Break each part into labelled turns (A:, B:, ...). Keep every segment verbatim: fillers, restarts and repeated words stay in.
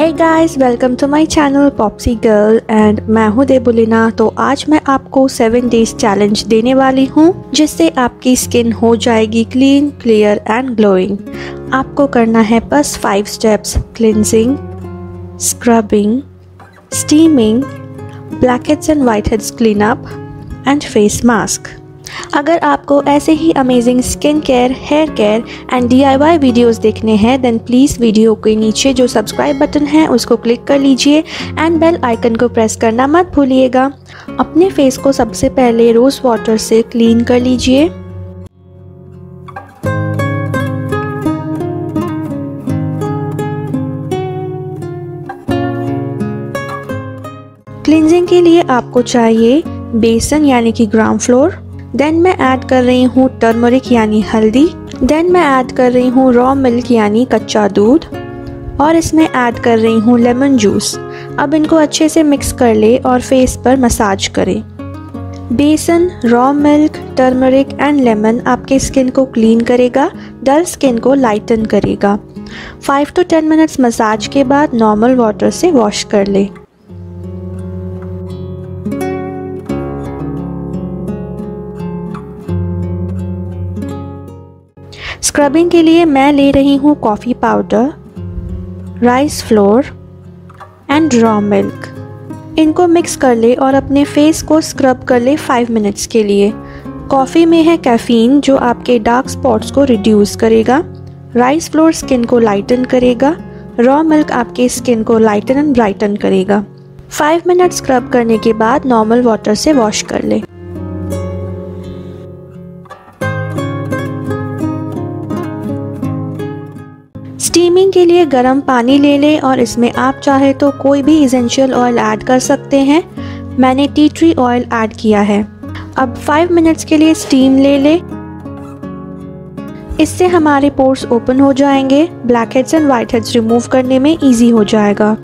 A: Hey guys, welcome to my channel Popsy girl and मैं हूँ देबुलिना। तो आज मैं आपको सेवन डेज चैलेंज देने वाली हूँ जिससे आपकी स्किन हो जाएगी क्लीन, क्लियर एंड ग्लोइंग। आपको करना है बस five steps: cleansing, scrubbing, steaming, blackheads and whiteheads clean up and face mask. अगर आपको ऐसे ही amazing skin care, hair care and D I Y videos देखने हैं देन प्लीज़ वीडियो के नीचे जो सब्सक्राइब बटन है उसको क्लिक कर लीजिए एंड बेल आइकन को प्रेस करना मत भूलिएगा। अपने फेस को सबसे पहले रोज़ वाटर से क्लीन कर लीजिए। क्लींजिंग के लिए आपको चाहिए बेसन यानी कि ग्राम फ्लोर। देन मैं ऐड कर रही हूँ टर्मरिक यानी हल्दी। देन मैं ऐड कर रही हूँ रॉ मिल्क यानी कच्चा दूध और इसमें ऐड कर रही हूँ लेमन जूस। अब इनको अच्छे से मिक्स कर ले और फेस पर मसाज करें। बेसन, raw milk, turmeric and lemon आपके स्किन को क्लीन करेगा, डल स्किन को लाइटन करेगा। Five to ten minutes massage के बाद नॉर्मल वाटर से वॉश कर ले। स्क्रबिंग के लिए मैं ले रही हूँ coffee powder, rice flour and raw milk. इनको मिक्स कर ले और अपने फेस को स्क्रब कर ले फाइव मिनट्स के लिए। कॉफ़ी में है कैफ़ीन जो आपके डार्क स्पॉट्स को रिड्यूस करेगा, राइस फ्लोर स्किन को लाइटन करेगा, रॉ मिल्क आपके स्किन को लाइटन एंड ब्राइटन करेगा। फाइव मिनट स्क्रब करने के बाद नॉर्मल वाटर से वॉश कर ले। स्टीमिंग के लिए गर्म पानी ले लें और इसमें आप चाहे तो कोई भी एसेंशियल ऑयल ऐड कर सकते हैं। मैंने टी ट्री ऑयल ऐड किया है। अब फाइव मिनट्स के लिए स्टीम ले लें। इससे हमारे पोर्स ओपन हो जाएंगे, ब्लैकहेड्स एंड व्हाइटहेड्स रिमूव करने में इजी हो जाएगा।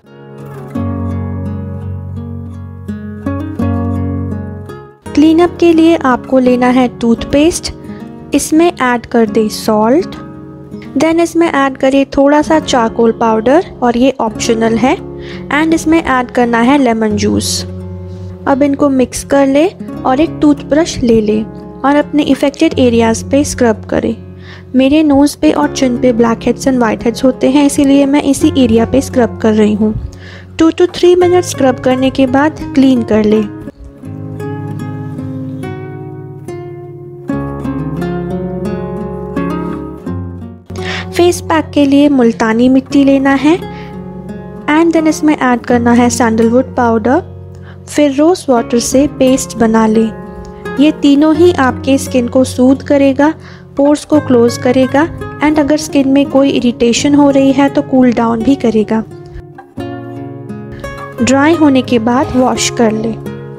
A: क्लीन अप के लिए आपको लेना है टूथपेस्ट। इसमें ऐड कर दे सॉल्ट। देन इसमें ऐड करिए थोड़ा सा चारकोल पाउडर और ये ऑप्शनल है। एंड इसमें ऐड करना है लेमन जूस। अब इनको मिक्स कर ले और एक टूथब्रश ले ले और अपने इफेक्टेड एरियाज पे स्क्रब करें। मेरे नोज़ पे और चिन पे blackheads and whiteheads होते हैं, इसीलिए मैं इसी एरिया पे स्क्रब कर रही हूँ। Two to three minute scrub करने के बाद क्लीन कर ले। फेस पैक के लिए मुल्तानी मिट्टी लेना है एंड देन इसमें ऐड करना है सैंडलवुड पाउडर। फिर रोज़ वाटर से पेस्ट बना ले। ये तीनों ही आपके स्किन को सूद करेगा, पोर्स को क्लोज करेगा एंड अगर स्किन में कोई इरिटेशन हो रही है तो कूल डाउन भी करेगा। ड्राई होने के बाद वॉश कर ले।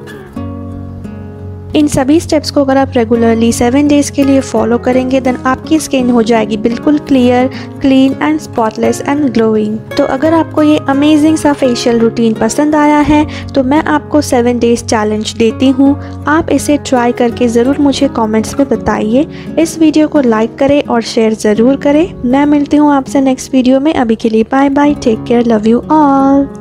A: इन सभी स्टेप्स को अगर आप रेगुलरली सेवन डेज के लिए फॉलो करेंगे देन आपकी स्किन हो जाएगी बिल्कुल clear, clean and spotless and glowing. तो अगर आपको ये अमेजिंग सा फेशियल रूटीन पसंद आया है तो मैं आपको सेवन डेज चैलेंज देती हूँ। आप इसे ट्राई करके ज़रूर मुझे कमेंट्स में बताइए। इस वीडियो को लाइक करें और शेयर ज़रूर करें। मैं मिलती हूँ आपसे नेक्स्ट वीडियो में। अभी के लिए bye bye, take care, love you all.